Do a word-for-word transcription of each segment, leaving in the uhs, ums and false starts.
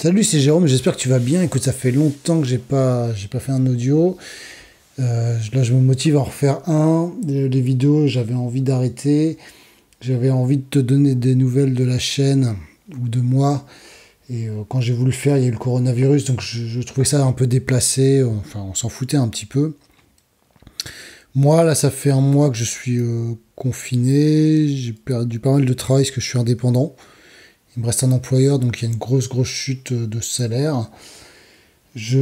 Salut, c'est Jérôme, j'espère que tu vas bien. Écoute, ça fait longtemps que j'ai pas, j'ai pas fait un audio. Euh, là, je me motive à en refaire un. Les, les vidéos, j'avais envie d'arrêter. J'avais envie de te donner des nouvelles de la chaîne ou de moi. Et euh, quand j'ai voulu le faire, il y a eu le coronavirus, donc je, je trouvais ça un peu déplacé. Enfin, on s'en foutait un petit peu. Moi, là, ça fait un mois que je suis euh, confiné. J'ai perdu pas mal de travail parce que je suis indépendant. Il me reste un employeur, donc il y a une grosse, grosse chute de salaire. Je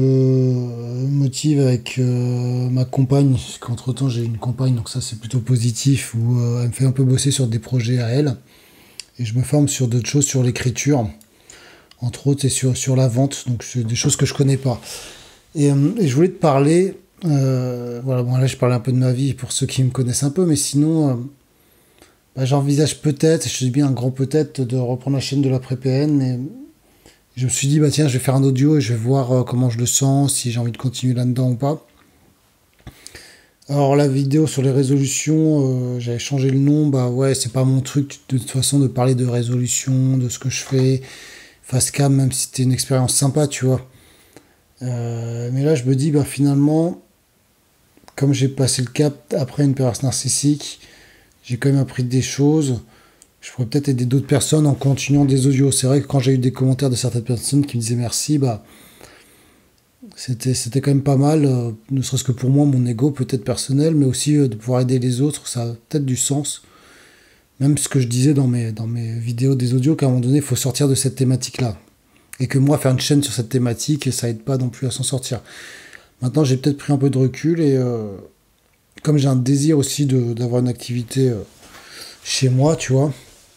me motive avec euh, ma compagne, parce qu'entre-temps j'ai une compagne, donc ça c'est plutôt positif, où euh, elle me fait un peu bosser sur des projets à elle. Et je me forme sur d'autres choses, sur l'écriture, entre autres, et sur, sur la vente, donc c'est des choses que je connais pas. Et, euh, et je voulais te parler, euh, voilà, bon là je parlais un peu de ma vie pour ceux qui me connaissent un peu, mais sinon, euh, bah, j'envisage peut-être, et je te dis bien un grand peut-être, de reprendre la chaîne de l'après-P N, mais je me suis dit, bah tiens, je vais faire un audio et je vais voir euh, comment je le sens, si j'ai envie de continuer là-dedans ou pas. Alors la vidéo sur les résolutions, euh, j'avais changé le nom, bah ouais, c'est pas mon truc de toute façon de parler de résolution, de ce que je fais, face cam, même si c'était une expérience sympa, tu vois. Euh, mais là je me dis, bah finalement, comme j'ai passé le cap après une période narcissique, j'ai quand même appris des choses. Je pourrais peut-être aider d'autres personnes en continuant des audios. C'est vrai que quand j'ai eu des commentaires de certaines personnes qui me disaient merci, bah, c'était, c'était quand même pas mal, euh, ne serait-ce que pour moi, mon ego peut-être personnel, mais aussi euh, de pouvoir aider les autres, ça a peut-être du sens. Même ce que je disais dans mes, dans mes vidéos des audios, qu'à un moment donné, il faut sortir de cette thématique-là. Et que moi, faire une chaîne sur cette thématique, ça aide pas non plus à s'en sortir. Maintenant, j'ai peut-être pris un peu de recul et euh, comme j'ai un désir aussi de, d'avoir une activité euh, chez moi, tu vois,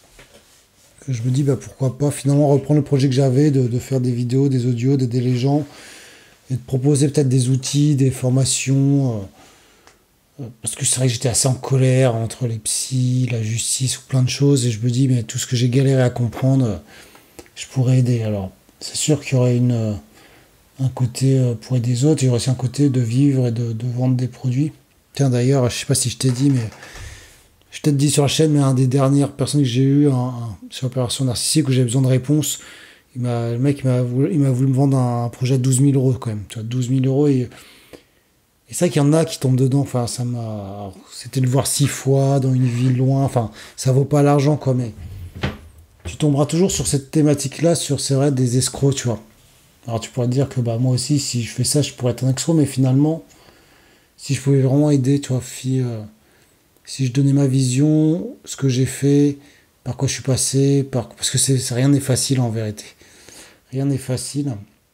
je me dis bah, pourquoi pas finalement reprendre le projet que j'avais de, de faire des vidéos, des audios, d'aider les gens et de proposer peut-être des outils, des formations. Euh, euh, parce que c'est vrai que j'étais assez en colère entre les psys, la justice ou plein de choses et je me dis mais tout ce que j'ai galéré à comprendre, euh, je pourrais aider. Alors c'est sûr qu'il y aurait une, euh, un côté euh, pour aider les autres, il y aurait aussi un côté de vivre et de, de vendre des produits. Tiens d'ailleurs, je sais pas si je t'ai dit mais je t'ai dit sur la chaîne, mais un des dernières personnes que j'ai eu un, un, sur l'opération narcissique où j'avais besoin de réponse, il m'a, le mec il m'a, voulu, il m'a voulu me vendre un, un projet à douze mille euros quand même. Tu vois, douze mille euros. Et, et c'est vrai qu'il y en a qui tombent dedans. Enfin, ça m'a. C'était de le voir six fois dans une ville loin. Enfin, ça vaut pas l'argent, quoi. Mais tu tomberas toujours sur cette thématique-là, sur, c'est vrai, des escrocs, tu vois. Alors tu pourrais te dire que bah, moi aussi, si je fais ça, je pourrais être un escroc, mais finalement, si je pouvais vraiment aider, tu vois, fille. Euh, Si je donnais ma vision, ce que j'ai fait, par quoi je suis passé, par... parce que c'est, rien n'est facile en vérité. Rien n'est facile.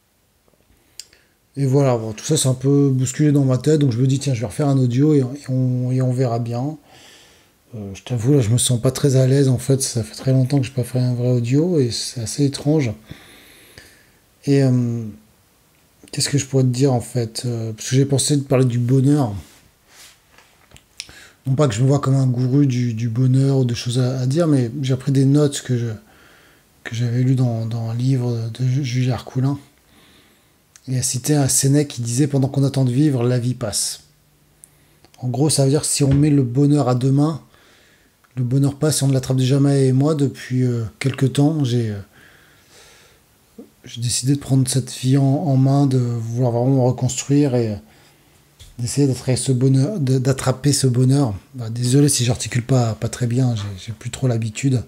Et voilà, bon, tout ça c'est un peu bousculé dans ma tête, donc je me dis tiens, je vais refaire un audio et, et on, et on verra bien. Euh, je t'avoue, là, je me sens pas très à l'aise en fait, ça fait très longtemps que je n'ai pas fait un vrai audio et c'est assez étrange. Et euh, qu'est-ce que je pourrais te dire en fait euh, parce que j'ai pensé de parler du bonheur. Non pas que je me vois comme un gourou du, du bonheur ou de choses à, à dire, mais j'ai pris des notes que, je, que j'avais lues dans, dans un livre de Jules Arcoulin. Il a cité un Sénèque qui disait pendant qu'on attend de vivre, la vie passe. En gros, ça veut dire que si on met le bonheur à deux mains, le bonheur passe et on ne l'attrape jamais. Et moi, depuis euh, quelques temps, j'ai, euh, j'ai décidé de prendre cette vie en, en main, de vouloir vraiment me reconstruire et d'essayer d'attraper ce bonheur, d'attraper ce bonheur. Bah, désolé si j'articule pas, pas très bien, j'ai, j'ai plus trop l'habitude.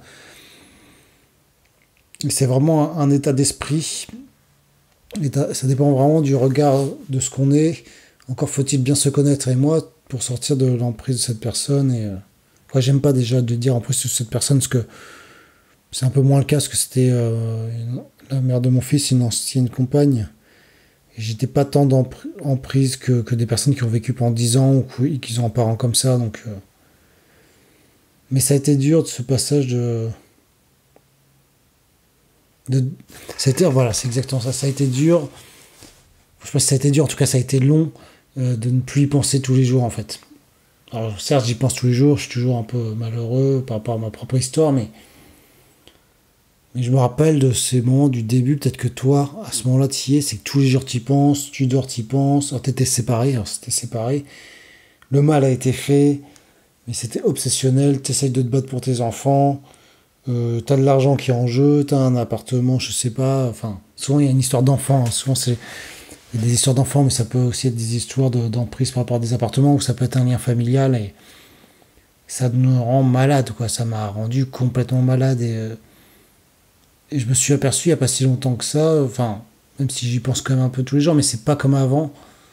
Et c'est vraiment un, un état d'esprit. État, ça dépend vraiment du regard de ce qu'on est. Encore faut-il bien se connaître. Et moi, pour sortir de l'emprise de cette personne, et euh, moi, j'aime pas déjà de dire emprise de cette personne, parce que c'est un peu moins le cas, parce que c'était euh, une, la mère de mon fils, une ancienne compagne. Et j'étais pas tant en prise que, que des personnes qui ont vécu pendant dix ans ou qui ont un parent comme ça. Donc, euh... Mais ça a été dur de ce passage de. de... Ça a été, voilà, c'est exactement ça. Ça a été dur. Je sais pas si ça a été dur, en tout cas, ça a été long euh, de ne plus y penser tous les jours en fait. Alors, certes, j'y pense tous les jours, je suis toujours un peu malheureux par rapport à ma propre histoire, mais. Mais je me rappelle de ces moments du début, peut-être que toi, à ce moment-là, tu y es, c'est que tous les jours tu y penses, tu dors, tu y penses, alors t'étais séparé, alors c'était séparé, le mal a été fait, mais c'était obsessionnel, t'essayes de te battre pour tes enfants, Euh, t'as de l'argent qui est en jeu, t'as un appartement, je sais pas. Enfin, souvent il y a une histoire d'enfant, hein. Souvent c'est il y a des histoires d'enfants, mais ça peut aussi être des histoires de- d'emprise par rapport à des appartements, ou ça peut être un lien familial, et ça me rend malade, quoi. Ça m'a rendu complètement malade, et, euh, et je me suis aperçu il y a pas si longtemps que ça, enfin, même si j'y pense quand même un peu tous les jours, mais c'est pas comme avant.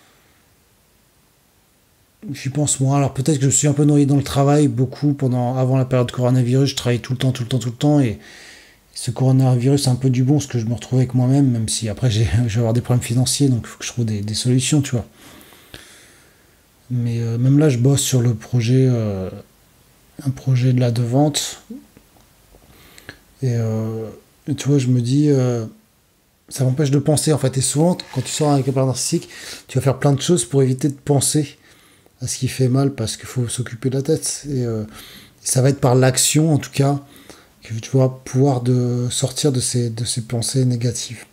J'y pense moins. Alors peut-être que je suis un peu noyé dans le travail, beaucoup pendant avant la période coronavirus, je travaillais tout le temps, tout le temps, tout le temps, et ce coronavirus c'est un peu du bon, parce que je me retrouve avec moi-même, même si après j'ai, je vais avoir des problèmes financiers, donc il faut que je trouve des, des solutions, tu vois. Mais euh, même là, je bosse sur le projet, euh, un projet de la de vente, et, euh, et tu vois, je me dis, euh, ça m'empêche de penser en fait. Et souvent, quand tu sors avec un partenaire narcissique, tu vas faire plein de choses pour éviter de penser à ce qui fait mal, parce qu'il faut s'occuper de la tête. Et euh, ça va être par l'action, en tout cas, que tu vas pouvoir de sortir de ces, de ces pensées négatives.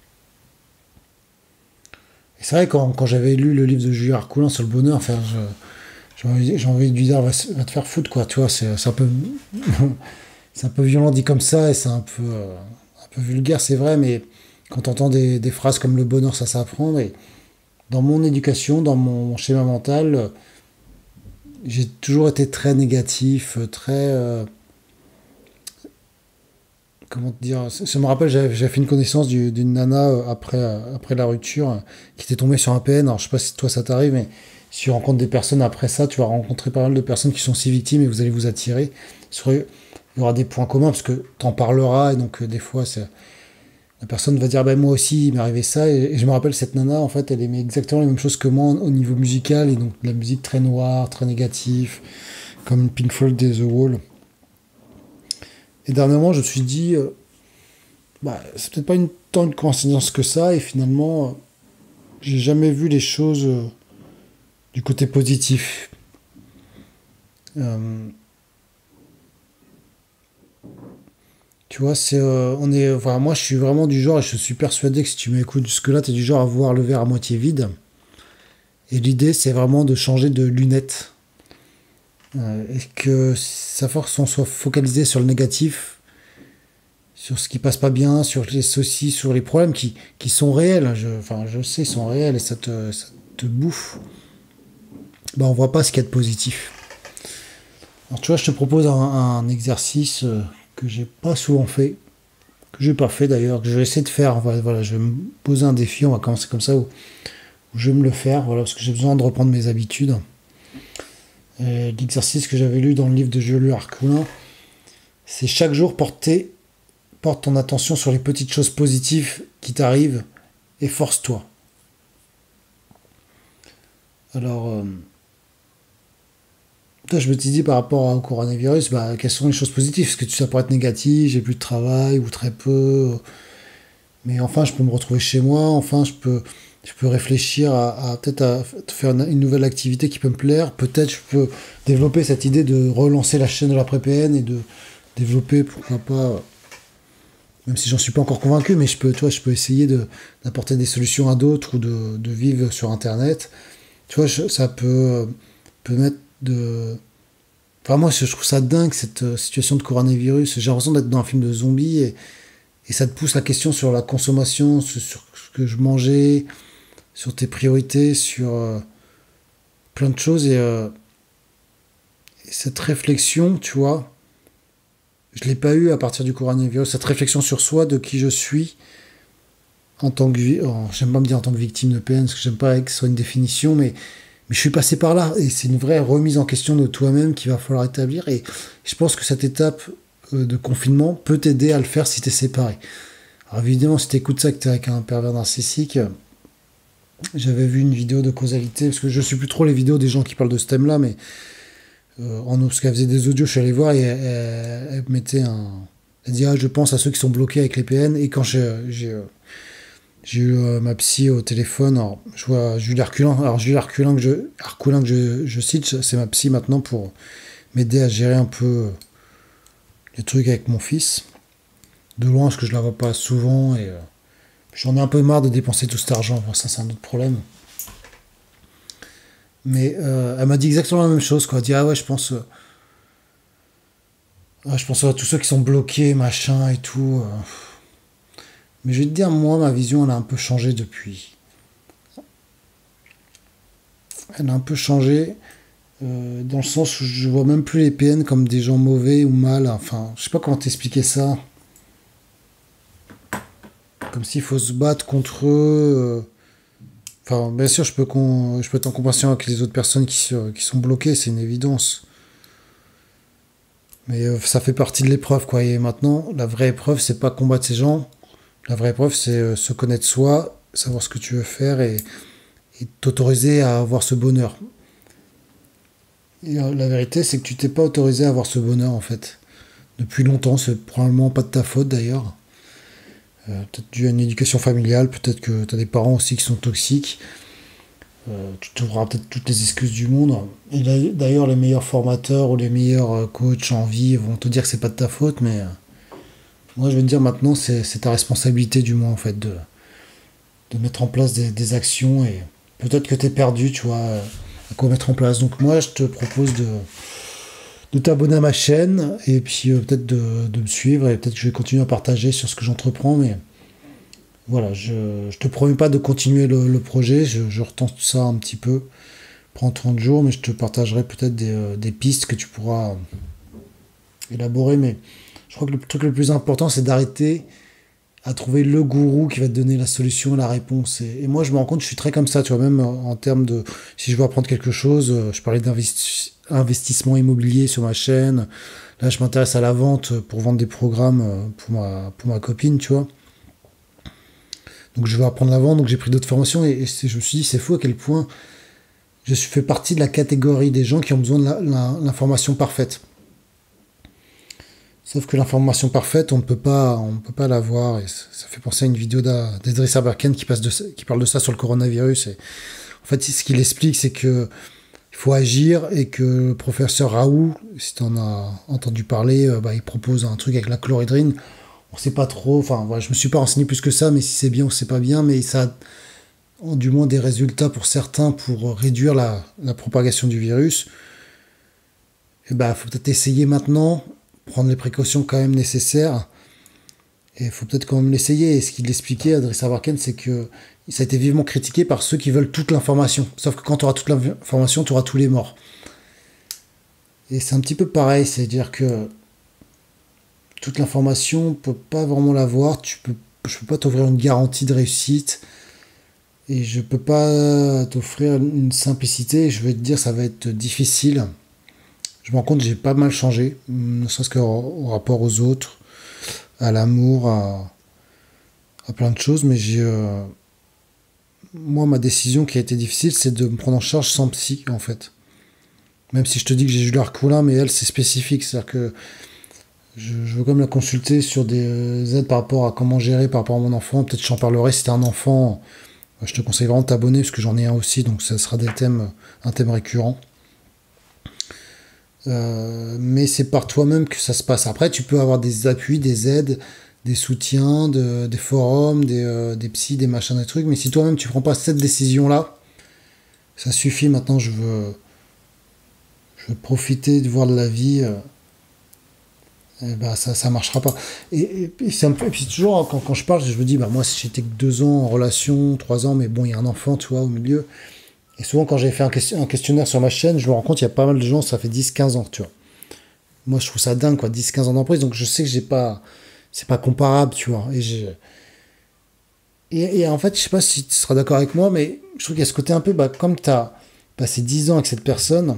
Et c'est vrai, quand, quand j'avais lu le livre de Julien Arcoulin sur le bonheur, enfin, je, j'ai envie, j'ai envie de lui dire, va, se- va te faire foutre, quoi. Tu vois, c'est c'est un peu, c'est un peu violent dit comme ça, et c'est un peu, euh, un peu vulgaire, c'est vrai, mais quand tu entends des, des phrases comme le bonheur, ça s'apprend, et dans mon éducation, dans mon schéma mental, euh, j'ai toujours été très négatif, euh, très, euh, comment te dire, ça, ça me rappelle, j'avais j'avais fait une connaissance du- d'une nana euh, après, euh, après la rupture, euh, qui était tombée sur un P N. Alors je sais pas si toi ça t'arrive, mais si tu rencontres des personnes après ça, tu vas rencontrer pas mal de personnes qui sont aussi victimes, et vous allez vous attirer. Sur- Il y aura des points communs, parce que t'en parleras, et donc euh, des fois c'est- la personne va dire, ben moi aussi il m'est arrivé ça, et, et je me rappelle cette nana, en fait elle aimait exactement les mêmes choses que moi au niveau musical, et donc de la musique très noire, très négative, comme Pink Floyd et The Wall. Et dernièrement je me suis dit, euh, bah, c'est peut-être pas une, tant une coïncidence que ça, et finalement, euh, j'ai jamais vu les choses euh, du côté positif. Euh, Tu vois, c'est, euh, on est, enfin, moi, je suis vraiment du genre, et je suis persuadé que si tu m'écoutes jusque-là, tu es du genre à voir le verre à moitié vide. Et l'idée, c'est vraiment de changer de lunettes. Euh, et que sa force, on soit focalisé sur le négatif, sur ce qui passe pas bien, sur les soucis, sur les problèmes qui, qui sont réels. Je, enfin, je sais, ils sont réels, et ça te, ça te bouffe. Bah, on voit pas ce qu'il y a de positif. Alors, tu vois, je te propose un, un exercice euh, que j'ai pas souvent fait, que j'ai pas fait d'ailleurs, que je vais essayer de faire. Voilà, voilà, je vais me poser un défi, on va commencer comme ça, où, où je vais me le faire, voilà, parce que j'ai besoin de reprendre mes habitudes. Euh, L'exercice que j'avais lu dans le livre de Julien Arcoulin, c'est chaque jour porter, porte ton attention sur les petites choses positives qui t'arrivent, et force-toi. Alors, euh, toi, je me suis dit par rapport au coronavirus, bah, quelles sont les choses positives? Parce que ça pourrait être négatif, j'ai plus de travail ou très peu. Mais enfin, je peux me retrouver chez moi, enfin, je peux, je peux réfléchir à, à peut-être à faire une, une nouvelle activité qui peut me plaire. Peut-être je peux développer cette idée de relancer la chaîne de la P N, et de développer, pourquoi pas, même si j'en suis pas encore convaincu, mais je peux, tu vois, je peux essayer de, d'apporter des solutions à d'autres, ou de, de vivre sur Internet. Tu vois, je- ça peut, peut mettre de... Enfin, moi, je trouve ça dingue, cette euh, situation de coronavirus. J'ai l'impression d'être dans un film de zombies, et, et ça te pousse la question sur la consommation, sur, sur ce que je mangeais, sur tes priorités, sur euh, plein de choses. Et, euh, et cette réflexion, tu vois, je l'ai pas eu à partir du coronavirus. Cette réflexion sur soi, de qui je suis en tant que... vi- oh, j'aime pas me dire en tant que victime de P N, parce que j'aime pas que ce soit une définition, mais, mais je suis passé par là. Et c'est une vraie remise en question de toi-même qu'il va falloir établir. Et je pense que cette étape euh, de confinement peut t'aider à le faire si tu es séparé. Alors évidemment, si tu écoutes ça, que tu es avec un pervers narcissique, j'avais vu une vidéo de causalité, parce que je suis plus trop les vidéos des gens qui parlent de ce thème-là, mais euh, en parce qu'elle faisait des audios, je suis allé voir, et elle, elle- elle mettait un... Elle dit, ah, je pense à ceux qui sont bloqués avec les P N, et quand j'ai j'ai, euh, j'ai eu euh, ma psy au téléphone, alors, je vois Julie Arculin, alors Julie Arculin que je, Arculin que je, je cite, c'est ma psy maintenant, pour m'aider à gérer un peu euh, les trucs avec mon fils, de loin, parce que je la vois pas souvent, et... euh, j'en ai un peu marre de dépenser tout cet argent. Bon, ça, c'est un autre problème. Mais euh, elle m'a dit exactement la même chose, quoi. Elle a dit, ah ouais, je pense. euh, Ah, je pense à tous ceux qui sont bloqués, machin et tout. euh. Mais je vais te dire, moi, ma vision, elle a un peu changé depuis. Elle a un peu changé euh, dans le sens où je vois même plus les P N comme des gens mauvais ou mal. Enfin, je sais pas comment t'expliquer ça. Comme s'il faut se battre contre eux. euh. Enfin, bien sûr, je peux, con- je peux être en compréhension avec les autres personnes qui, se- qui sont bloquées, c'est une évidence. Mais euh, ça fait partie de l'épreuve, quoi. Et maintenant, la vraie épreuve, c'est pas combattre ces gens. La vraie épreuve, c'est euh, se connaître soi, savoir ce que tu veux faire et, et t'autoriser à avoir ce bonheur. Et euh, la vérité, c'est que tu t'es pas autorisé à avoir ce bonheur, en fait. Depuis longtemps, c'est probablement pas de ta faute, d'ailleurs. Euh, peut-être dû à une éducation familiale, peut-être que tu as des parents aussi qui sont toxiques. Euh, tu trouveras peut-être toutes les excuses du monde. Et d'ailleurs, les meilleurs formateurs ou les meilleurs euh, coachs en vie vont te dire que c'est pas de ta faute, mais euh, moi je vais te dire maintenant, c'est c'est ta responsabilité du moins en fait de, de mettre en place des, des actions et peut-être que tu es perdu, tu vois, euh, à quoi mettre en place. Donc moi je te propose de, de t'abonner à ma chaîne et puis euh, peut-être de, de me suivre et peut-être que je vais continuer à partager sur ce que j'entreprends, mais voilà, je, je te promets pas de continuer le, le projet, je, je retente ça un petit peu, prends trente jours, mais je te partagerai peut-être des, euh, des pistes que tu pourras élaborer, mais je crois que le truc le plus important, c'est d'arrêter à trouver le gourou qui va te donner la solution, la réponse. Et, et moi, je me rends compte, je suis très comme ça, tu vois, même en, en termes de, si je veux apprendre quelque chose, euh, je parlais d'investissement immobilier sur ma chaîne, là, je m'intéresse à la vente pour vendre des programmes euh, pour ma, pour ma copine, tu vois. Donc je veux apprendre la vente, donc j'ai pris d'autres formations et, et je me suis dit, c'est fou à quel point je suis fait partie de la catégorie des gens qui ont besoin de l'information parfaite. Sauf que l'information parfaite, on ne peut pas, on ne peut pas l'avoir. Et ça fait penser à une vidéo d'Edris Aberken qui, passe de, qui parle de ça sur le coronavirus. Et en fait, ce qu'il explique, c'est que il faut agir et que le professeur Raoult, si tu en as entendu parler, euh, bah, il propose un truc avec la chlorhydrine. On ne sait pas trop. Enfin, voilà, je me suis pas renseigné plus que ça, mais si c'est bien ou c'est pas bien, mais ça a du moins des résultats pour certains pour réduire la, la propagation du virus. Et bah, faut peut-être essayer maintenant, prendre les précautions quand même nécessaires. Et il faut peut-être quand même l'essayer. Et ce qu'il expliquait, Adrien Savarken, c'est que ça a été vivement critiqué par ceux qui veulent toute l'information. Sauf que quand tu auras toute l'information, tu auras tous les morts. Et c'est un petit peu pareil, c'est-à-dire que toute l'information, on ne peut pas vraiment l'avoir. Tu peux, je ne peux pas t'offrir une garantie de réussite. Et je ne peux pas t'offrir une simplicité. Je vais te dire, ça va être difficile. Je me rends compte que j'ai pas mal changé, ne serait-ce qu'au rapport aux autres, à l'amour, à, à plein de choses. Mais j'ai, euh, moi, ma décision qui a été difficile, c'est de me prendre en charge sans psy, en fait. Même si je te dis que j'ai Julie Arcoulin, mais elle, c'est spécifique. C'est-à-dire que je, je veux quand même la consulter sur des aides par rapport à comment gérer par rapport à mon enfant. Peut-être que j'en parlerai si t'es un enfant. Je te conseille vraiment de t'abonner, parce que j'en ai un aussi, donc ça sera des thèmes, un thème récurrent. Euh, mais c'est par toi-même que ça se passe. Après, tu peux avoir des appuis, des aides, des soutiens, de, des forums, des, euh, des psys, des machins, des trucs. Mais si toi-même tu prends pas cette décision-là, ça suffit. Maintenant, je veux, je veux profiter de voir de la vie. Euh, et bah, ça, ça marchera pas. Et, et, et c'est un peu, et puis toujours quand, quand je parle, je me dis, bah moi, si j'étais que deux ans en relation, trois ans, mais bon, il y a un enfant, tu vois, au milieu. Et souvent, quand j'ai fait un, question, un questionnaire sur ma chaîne, je me rends compte qu'il y a pas mal de gens, ça fait dix quinze ans, tu vois. Moi, je trouve ça dingue, quoi, dix quinze ans d'emprise, donc je sais que j'ai pas, c'est pas comparable, tu vois. Et, j'ai- et, et en fait, je sais pas si tu seras d'accord avec moi, mais je trouve qu'il y a ce côté un peu, bah, comme tu as passé dix ans avec cette personne,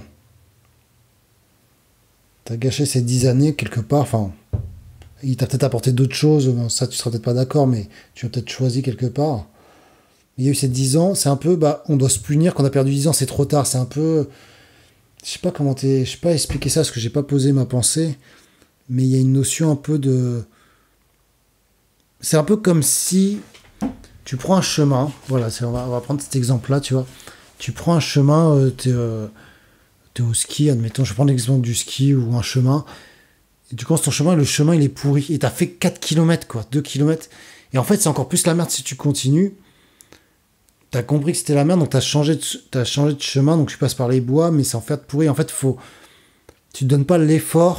tu as gâché ces dix années quelque part, enfin, il t'a peut-être apporté d'autres choses, bon, ça tu seras peut-être pas d'accord, mais tu as peut-être choisi quelque part. Il y a eu ces dix ans, c'est un peu, bah, on doit se punir quand on a perdu dix ans, c'est trop tard, c'est un peu, je sais pas comment t'es, je sais pas expliquer ça parce que j'ai pas posé ma pensée, mais il y a une notion un peu de, c'est un peu comme si tu prends un chemin, voilà, c'est- on va, on va prendre cet exemple-là, tu vois. Tu prends un chemin, euh, t'es, euh, t'es au ski, admettons, je prends l'exemple du ski ou un chemin, et tu commences ton chemin, et le chemin il est pourri, et t'as fait quatre kilomètres, quoi, deux kilomètres, et en fait c'est encore plus la merde si tu continues. T'as compris que c'était la merde, donc t'as changé de, t'as changé de chemin, donc tu passes par les bois, mais c'est en fait pourri. En fait, faut, tu te donnes pas l'effort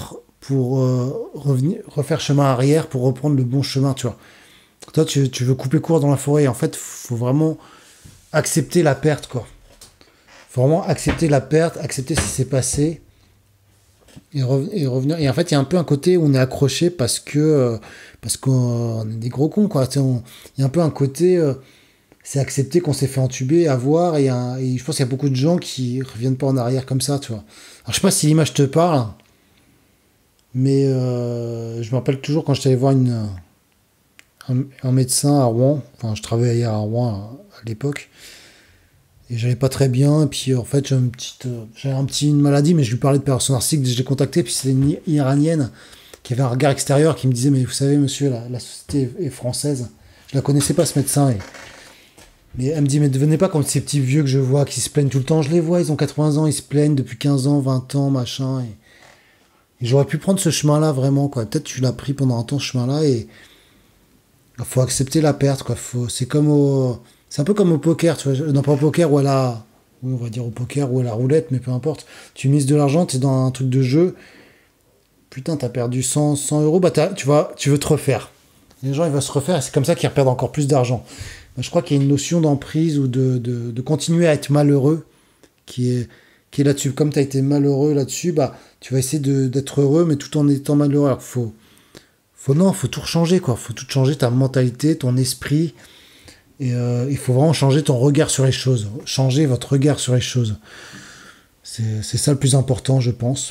pour euh, revenir, refaire chemin arrière pour reprendre le bon chemin, tu vois. Toi, tu, tu veux couper court dans la forêt. Et en fait, faut vraiment accepter la perte, quoi. Faut vraiment accepter la perte, accepter ce qui s'est passé et, re- et revenir. Et en fait, il y a un peu un côté où on est accroché parce que euh, parce qu'on est des gros cons, quoi. Tu sais, on- Il y a un peu un côté, euh, c'est accepter qu'on s'est fait entuber, avoir. Et, un- et je pense qu'il y a beaucoup de gens qui reviennent pas en arrière comme ça, tu vois. Alors, je sais pas si l'image te parle, mais euh, je me rappelle toujours quand j'étais allé voir une, un, un médecin à Rouen. Enfin, je travaillais à Rouen à, à l'époque. Et j'allais pas très bien, et puis en fait j'avais une petite, euh, j'avais un petit, une maladie, mais je lui parlais de personne narcissique, je l'ai contacté, puis c'était une I- Iranienne qui avait un regard extérieur qui me disait, mais vous savez monsieur, la, la société est française. Je la connaissais pas ce médecin, et, mais elle me dit, mais devenez pas comme ces petits vieux que je vois qui se plaignent tout le temps, je les vois, ils ont quatre-vingts ans, ils se plaignent depuis quinze ans, vingt ans, machin, et, et j'aurais pu prendre ce chemin-là vraiment, quoi. Peut-être tu l'as pris pendant un temps ce chemin-là, et il faut accepter la perte, quoi. Faut, c'est comme au, c'est un peu comme au poker, tu vois. Non, pas au poker ou à la, oui, on va dire au poker ou à la roulette, mais peu importe. Tu mises de l'argent, t'es dans un truc de jeu. Putain, t'as perdu cent, cent euros, bah t'as- tu vois, tu veux te refaire. Les gens, ils veulent se refaire et c'est comme ça qu'ils perdent encore plus d'argent. Bah, je crois qu'il y a une notion d'emprise ou de, de, de continuer à être malheureux qui est, qui est là-dessus. Comme t'as été malheureux là-dessus, bah, tu vas essayer de- d'être heureux, mais tout en étant malheureux. Alors, faut, faut, non, faut tout changer, quoi. Faut tout changer, ta mentalité, ton esprit. Et euh, il faut vraiment changer ton regard sur les choses. Changer votre regard sur les choses. C'est c'est ça le plus important, je pense.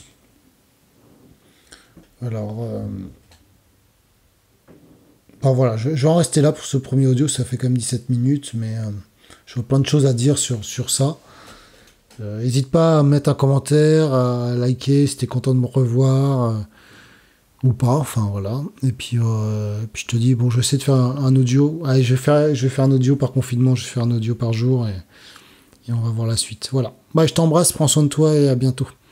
Alors, euh, bon, voilà, je, je vais en rester là pour ce premier audio. Ça fait quand même dix-sept minutes, mais euh, j'ai plein de choses à dire sur, sur ça. Euh, N'hésite pas à mettre un commentaire, à liker si t'es content de me revoir, euh, ou pas. Enfin, voilà. Et puis, euh, puis je te dis, bon, je vais essayer de faire un, un audio. Allez, je vais faire, je vais faire un audio par confinement. Je vais faire un audio par jour et, et on va voir la suite. Voilà. Bah, je t'embrasse, prends soin de toi et à bientôt.